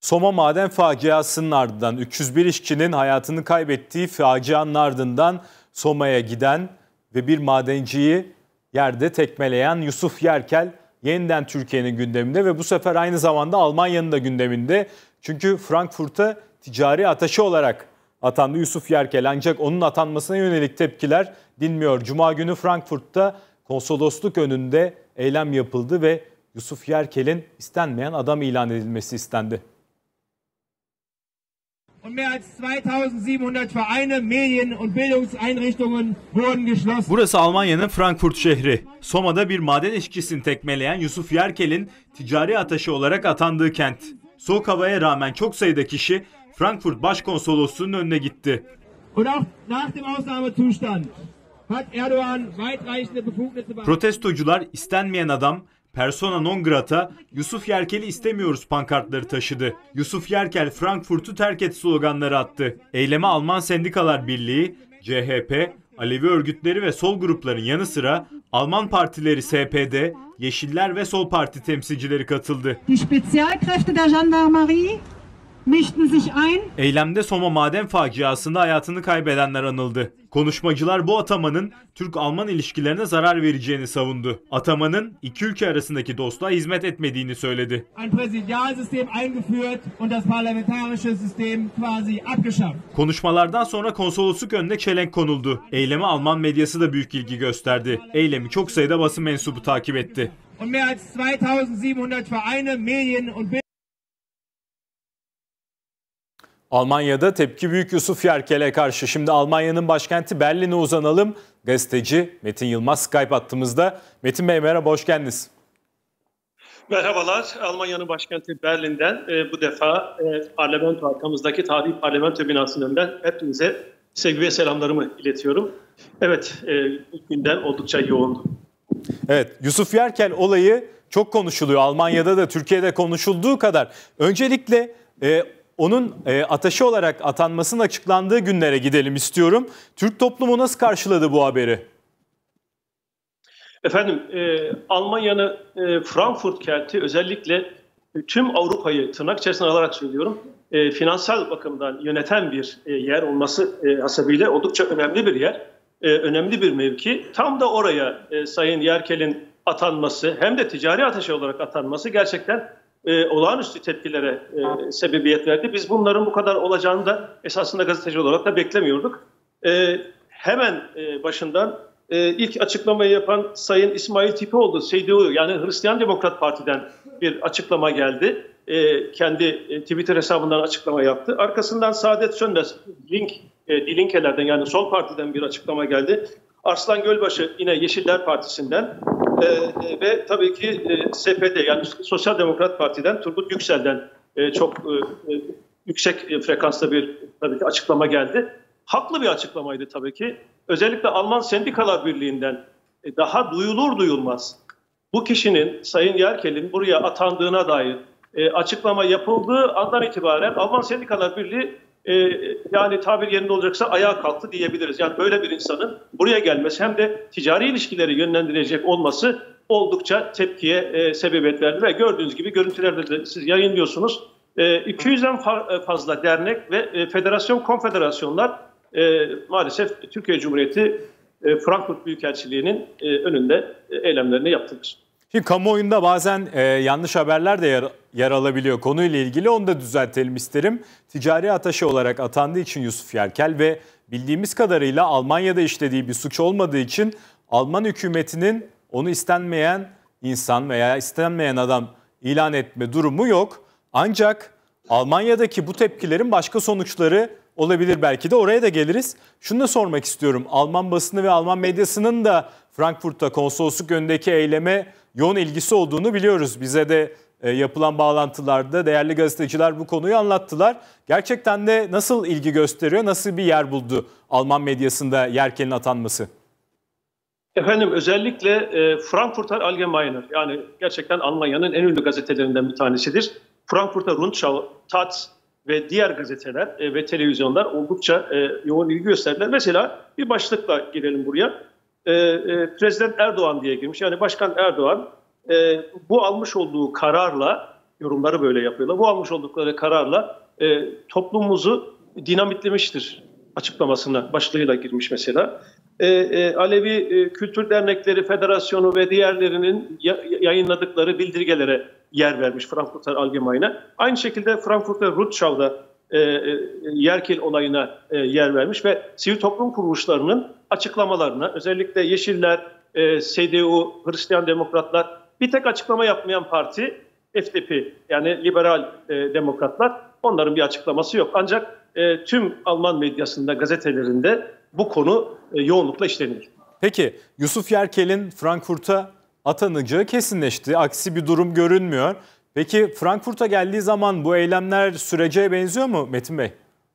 Soma maden faciasının ardından 301 işçinin hayatını kaybettiği facianın ardından Soma'ya giden ve bir madenciyi yerde tekmeleyen Yusuf Yerkel yeniden Türkiye'nin gündeminde ve bu sefer aynı zamanda Almanya'nın da gündeminde. Çünkü Frankfurt'a ticari ateşi olarak atandı Yusuf Yerkel, ancak onun atanmasına yönelik tepkiler dinmiyor. Cuma günü Frankfurt'ta konsolosluk önünde eylem yapıldı ve Yusuf Yerkel'in istenmeyen adam ilan edilmesi istendi. Burası Almanya'nın Frankfurt şehri. Soma'da bir maden işçisini tekmeleyen Yusuf Yerkel'in ticari ateşi olarak atandığı kent. Soğuk havaya rağmen çok sayıda kişi Frankfurt Başkonsolosluğu'nun önüne gitti. Protestocular istenmeyen adam, persona non grata, Yusuf Yerkel'i istemiyoruz pankartları taşıdı. Yusuf Yerkel Frankfurt'u terk et sloganları attı. Eyleme Alman Sendikalar Birliği, CHP, Alevi örgütleri ve sol grupların yanı sıra Alman partileri SPD, Yeşiller ve Sol Parti temsilcileri katıldı. Eylemde Soma maden faciasında hayatını kaybedenler anıldı. Konuşmacılar bu atamanın Türk-Alman ilişkilerine zarar vereceğini savundu. Atamanın iki ülke arasındaki dostluğa hizmet etmediğini söyledi. Konuşmalardan sonra konsolosluk önüne çelenk konuldu. Eyleme Alman medyası da büyük ilgi gösterdi. Eylemi çok sayıda basın mensubu takip etti. Almanya'da tepki büyük Yusuf Yerkel'e karşı. Şimdi Almanya'nın başkenti Berlin'e uzanalım. Gazeteci Metin Yılmaz Skype hattımızda. Metin Bey merhaba, hoş geldiniz. Merhabalar. Almanya'nın başkenti Berlin'den bu defa parlamento arkamızdaki tarihi parlamento binasının önünden hepinize sevgi ve selamlarımı iletiyorum. Evet, ilk günden oldukça yoğundu. Evet, Yusuf Yerkel olayı çok konuşuluyor. Almanya'da da Türkiye'de konuşulduğu kadar. Öncelikle onun ateşi olarak atanmasının açıklandığı günlere gidelim istiyorum. Türk toplumu nasıl karşıladı bu haberi? Efendim, Almanya'nın Frankfurt kenti özellikle tüm Avrupa'yı tırnak içerisine alarak söylüyorum, finansal bakımdan yöneten bir yer olması hasebiyle oldukça önemli bir yer, önemli bir mevki. Tam da oraya Sayın Yerkel'in atanması hem de ticari ateşi olarak atanması gerçekten olağanüstü tepkilere sebebiyet verdi. Biz bunların bu kadar olacağını da esasında gazeteci olarak da beklemiyorduk. Hemen başından ilk açıklamayı yapan Sayın İsmail Tipioğlu, CDU yani Hristiyan Demokrat Parti'den bir açıklama geldi. Kendi Twitter hesabından açıklama yaptı. Arkasından Saadet Sönmez, Die Linke'lerden yani Sol Parti'den bir açıklama geldi. Arslan Gölbaşı yine Yeşiller Partisi'nden ve tabii ki SPD yani Sosyal Demokrat Parti'den Turgut Yüksel'den çok yüksek frekansla bir tabii ki açıklama geldi. Haklı bir açıklamaydı tabii ki. Özellikle Alman Sendikalar Birliği'nden daha duyulur duyulmaz bu kişinin, Sayın Yerkel'in buraya atandığına dair açıklama yapıldığı andan itibaren Alman Sendikalar Birliği yani tabir yerinde olacaksa ayağa kalktı diyebiliriz. Yani böyle bir insanın buraya gelmesi hem de ticari ilişkileri yönlendirecek olması oldukça tepkiye sebebiyet verdi. Ve gördüğünüz gibi görüntülerde de siz yayınlıyorsunuz. 200'den fazla dernek ve federasyon, konfederasyonlar maalesef Türkiye Cumhuriyeti Frankfurt Büyükelçiliği'nin önünde eylemlerini yaptılar. Şimdi kamuoyunda bazen yanlış haberler de yer alabiliyor konuyla ilgili. Onu da düzeltelim isterim. Ticari ateşi olarak atandığı için Yusuf Yerkel ve bildiğimiz kadarıyla Almanya'da işlediği bir suç olmadığı için Alman hükümetinin onu istenmeyen insan veya istenmeyen adam ilan etme durumu yok. Ancak Almanya'daki bu tepkilerin başka sonuçları olabilir, belki de oraya da geliriz. Şunu da sormak istiyorum. Alman basını ve Alman medyasının da Frankfurt'ta konsolosluk önündeki eyleme yoğun ilgisi olduğunu biliyoruz. Bize de yapılan bağlantılarda değerli gazeteciler bu konuyu anlattılar. Gerçekten de nasıl ilgi gösteriyor, nasıl bir yer buldu Alman medyasında Yerkel'in atanması? Efendim özellikle Frankfurter Allgemeiner yani gerçekten Almanya'nın en ünlü gazetelerinden bir tanesidir. Frankfurter Rundschau, Taz ve diğer gazeteler ve televizyonlar oldukça yoğun ilgi gösterdiler. Mesela bir başlıkla girelim buraya. Prezident Erdoğan diye girmiş. Yani Başkan Erdoğan bu almış olduğu kararla yorumları böyle yapıyorlar. Bu almış oldukları kararla toplumumuzu dinamitlemiştir açıklamasına başlığıyla girmiş mesela. Alevi Kültür Dernekleri Federasyonu ve diğerlerinin yayınladıkları bildirgelere yer vermiş Frankfurter Allgemeine. Aynı şekilde Frankfurter Rundschau'da Yerkel olayına yer vermiş ve sivil toplum kuruluşlarının açıklamalarına, özellikle Yeşiller, CDU, Hristiyan Demokratlar, bir tek açıklama yapmayan parti FDP, yani Liberal Demokratlar, onların bir açıklaması yok. Ancak tüm Alman medyasında, gazetelerinde bu konu yoğunlukla işleniyor. Peki Yusuf Yerkel'in Frankfurt'a atanacağı kesinleşti. Aksi bir durum görünmüyor. Peki Frankfurt'a geldiği zaman bu eylemler sürece benziyor mu Metin Bey?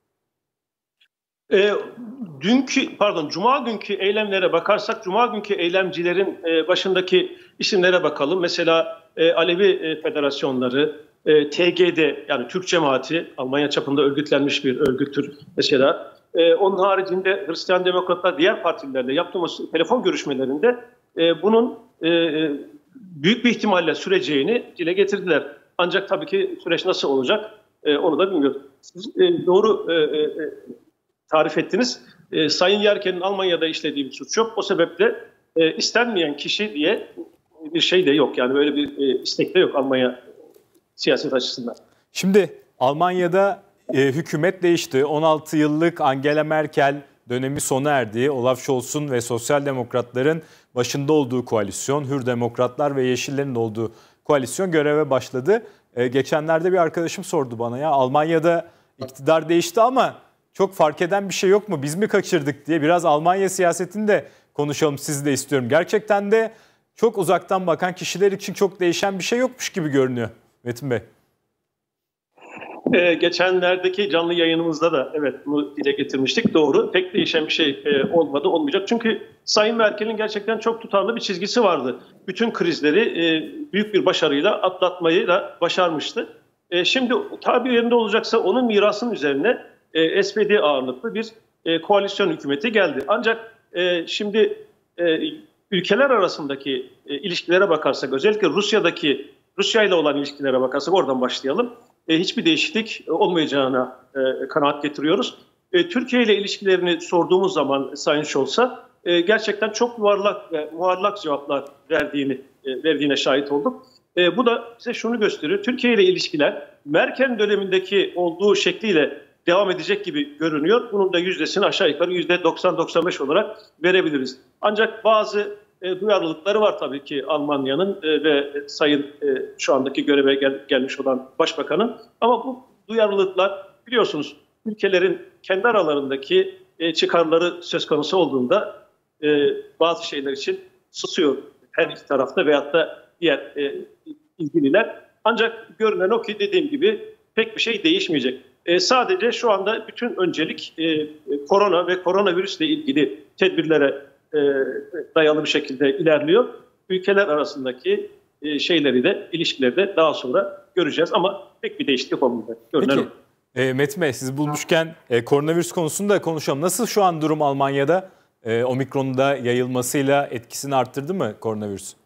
Cuma günkü eylemlere bakarsak, Cuma günkü eylemcilerin başındaki isimlere bakalım. Mesela Alevi Federasyonları, TGD, yani Türk Cemaati, Almanya çapında örgütlenmiş bir örgüttür mesela. Onun haricinde Hristiyan Demokratlar diğer partilerle yaptığımız telefon görüşmelerinde bunun büyük bir ihtimalle süreceğini dile getirdiler. Ancak tabii ki süreç nasıl olacak onu da bilmiyorum. Siz doğru tarif ettiniz. Sayın Yerkel'in Almanya'da işlediği bir suç yok. O sebeple istenmeyen kişi diye bir şey de yok. Yani böyle bir istek de yok Almanya siyaset açısından. Şimdi Almanya'da hükümet değişti. 16 yıllık Angela Merkel dönemi sona erdi. Olaf Scholz'un ve Sosyal Demokratların başında olduğu koalisyon, Hür Demokratlar ve Yeşillerin olduğu koalisyon göreve başladı. Geçenlerde bir arkadaşım sordu bana, ya Almanya'da iktidar değişti ama çok fark eden bir şey yok mu? Biz mi kaçırdık diye. Biraz Almanya siyasetini de konuşalım, sizi de istiyorum. Gerçekten de çok uzaktan bakan kişiler için çok değişen bir şey yokmuş gibi görünüyor Metin Bey. Geçenlerdeki canlı yayınımızda da evet bunu dile getirmiştik. Doğru. Pek değişen bir şey olmadı, olmayacak. Çünkü Sayın Merkel'in gerçekten çok tutarlı bir çizgisi vardı. Bütün krizleri büyük bir başarıyla atlatmayı da başarmıştı. Şimdi tabir yerinde olacaksa onun mirasının üzerine SPD ağırlıklı bir koalisyon hükümeti geldi. Ancak şimdi ülkeler arasındaki ilişkilere bakarsak, özellikle Rusya ile olan ilişkilere bakarsak, oradan başlayalım. Hiçbir değişiklik olmayacağına kanaat getiriyoruz. Türkiye ile ilişkilerini sorduğumuz zaman Sayın Scholz'a gerçekten çok muallak cevaplar verdiğine şahit olduk. Bu da bize şunu gösteriyor. Türkiye ile ilişkiler Merkel dönemindeki olduğu şekliyle devam edecek gibi görünüyor. Bunun da yüzdesini aşağı yukarı %90-95 olarak verebiliriz. Ancak bazı duyarlılıkları var tabii ki Almanya'nın ve Sayın şu andaki göreve gelmiş olan Başbakan'ın. Ama bu duyarlılıklar biliyorsunuz ülkelerin kendi aralarındaki çıkarları söz konusu olduğunda bazı şeyler için susuyor her iki tarafta veyahut da diğer ilgililer. Ancak görünen o ki dediğim gibi pek bir şey değişmeyecek. Sadece şu anda bütün öncelik korona ve koronavirüsle ilgili tedbirlere dayalı bir şekilde ilerliyor. Ülkeler arasındaki ilişkileri de daha sonra göreceğiz ama pek bir değişiklik olmayacak. Peki Metin Bey, siz bulmuşken koronavirüs konusunda konuşalım. Nasıl şu an durum Almanya'da? Omikron'da yayılmasıyla etkisini arttırdı mı koronavirüs?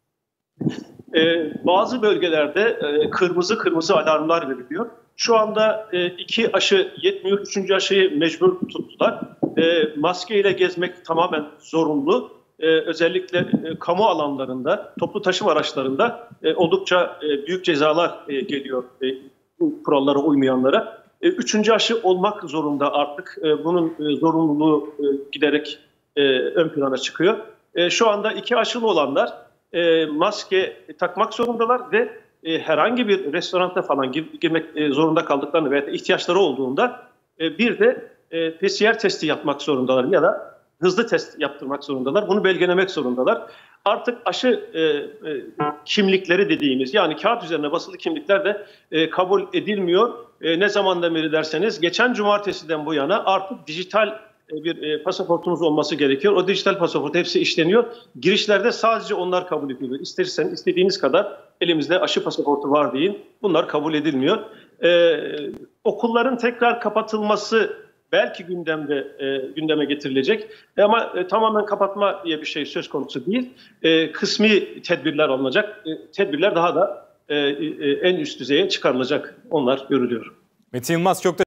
Bazı bölgelerde kırmızı alarmlar veriliyor. Şu anda 2 aşı yetmiyor, 3. aşıyı mecbur tuttular. Maskeyle gezmek tamamen zorunlu. Özellikle kamu alanlarında, toplu taşıma araçlarında oldukça büyük cezalar geliyor bu kurallara uymayanlara. 3. aşı olmak zorunda artık. Bunun zorunluluğu giderek ön plana çıkıyor. Şu anda 2 aşılı olanlar maske takmak zorundalar ve herhangi bir restoranta falan girmek zorunda kaldıklarını veya ihtiyaçları olduğunda bir de PCR testi yapmak zorundalar ya da hızlı test yaptırmak zorundalar. Bunu belgelemek zorundalar. Artık aşı kimlikleri dediğimiz, yani kağıt üzerine basılı kimlikler de kabul edilmiyor. Ne zamandan beri derseniz geçen cumartesiden bu yana artık dijital bir pasaportunuz olması gerekiyor. O dijital pasaport hepsi işleniyor. Girişlerde sadece onlar kabul ediliyor. İsterseniz istediğiniz kadar elimizde aşı pasaportu var deyin. Bunlar kabul edilmiyor. Okulların tekrar kapatılması belki gündeme getirilecek. Ama tamamen kapatma diye bir şey söz konusu değil. Kısmi tedbirler alınacak. Tedbirler daha da en üst düzeye çıkarılacak. Onlar görülüyor. Metin Yılmaz çok